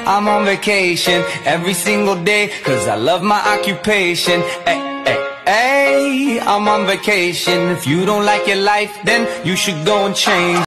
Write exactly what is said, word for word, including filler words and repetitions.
I'm on vacation every single day, cause I love my occupation. Ay, ay, ay, I'm on vacation. If you don't like your life, then you should go and change.